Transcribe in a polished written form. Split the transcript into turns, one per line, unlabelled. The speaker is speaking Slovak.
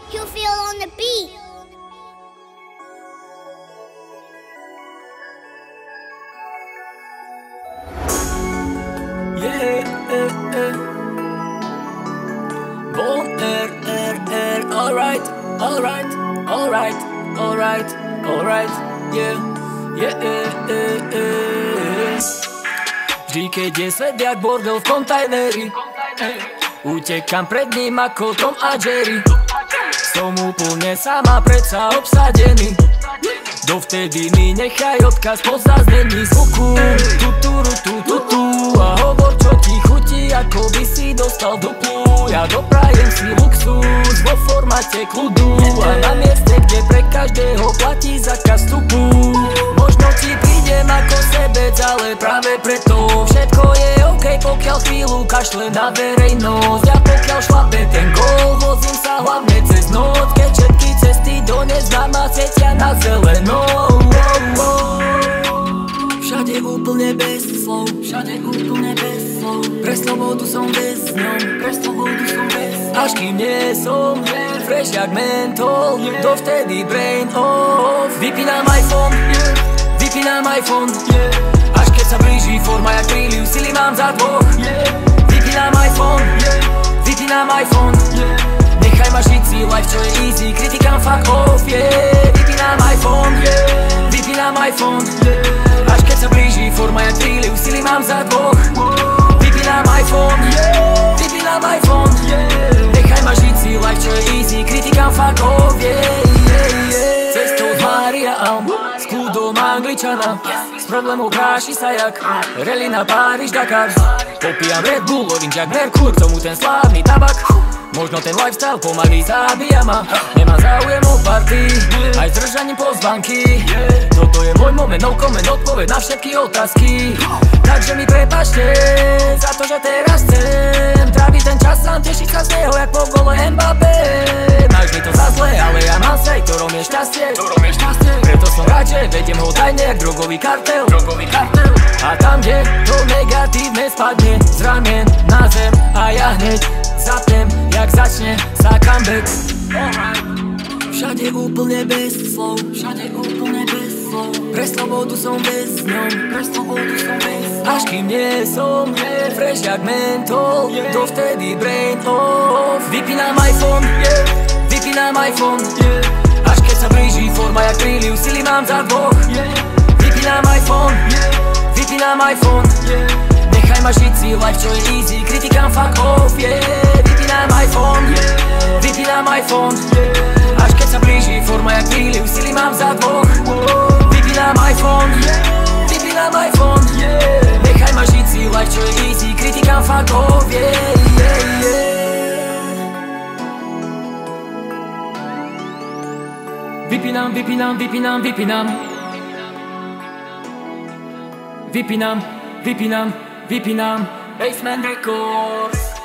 You feel on the beat.
Bon alright, alright, alright, alright, alright, Vždy, keď je svet jak bordel v kontajneri, utekam pred ním ako Tom a Jerry. Som úplne sama, predsa obsadený. Dovtedy mi nechaj odkaz po zaznení zvuku. Tuturu, tutu, a hovor, čo ti chutí, ako by si dostal duplu. Ja doprajem si luxus vo formáte kľudu, a na mieste, kde pre každého platí zákaz vstupu. Možno ti prídem ako sebec, ale práve preto všetko je OK, pokiaľ chvíľu kašle na verejnosť. A pokiaľ šlape ten gól, vozím sa hlavne cez noc, keď všetky cesty do neznáma svietia na zeleno. Všade úplne bez slov, všade úplne bez slov. Pre slobodu som väzňom, pre slobodu som väzňom. Až kým nie som fresh jak mentol, dovtedy brain off. Vypínam iPhone, vypínam iPhone, až keď sa blíži forma jak príliv, sily mám za dvoch. Vypínam iPhone, vypínam iPhone, nechaj ma žiť si life, čo je easy, kritikám fuck off, vypínam iPhone, vypínam iPhone, až keď sa blíži forma jak príliv, sily mám za dvoch. Vypínam iPhone, vypínam iPhone, nechaj ma žiť si life, čo je easy, kritikám fuck off, Cestou z Mária s kľudom Angličana, s problémov kráši sa jak rally na Paríž Dakar. Popijam Red Bull, orange jak Merkur, k tomu ten slávny tabak. Možno ten lifestyle pomaly zabíja ma, nemám záujem o party, aj s držaním pozvánky. Toto je môj moment, no comment, odpoveď na všetky otázky. Takže mi prepáčte za to, že teraz chcem tráviť ten čas sám, tešiť sa z neho jak po gole Mbappé. Máš mi to za zle, ale ja mám sej, ktorom je šťastie. Preto som rád, že vediem ho tajne jak drogový kartel. A tam, kde to negatívne spadne z ramien na zem, a ja hneď zapnem, jak začne sa comeback. Všade úplne bez slov, všade úplne bez slov. Pre slobodu som väzňom, pre slobodu som väzňom. Až kým nie som fresh jak mentol, dovtedy brain off. Vypínam iPhone, vypínam iPhone, až keď sa blíži forma jak príliv, sily mám za dvoch. Vypínam iPhone, vypínam iPhone, nechaj ma žiť si life, čo je easy, kritikám fuck off, Vypínam iPhone, vypínam iPhone, až keď sa blíži forma jak príliv, sily mám za dvoch. Vypínam iPhone, vypínam iPhone, nechaj ma žiť si life, čo je easy, kritikám fuck off, Vypínam, vypínam, vypínam, vypínam, vypínam, vypínam, vypínam, Basement Records.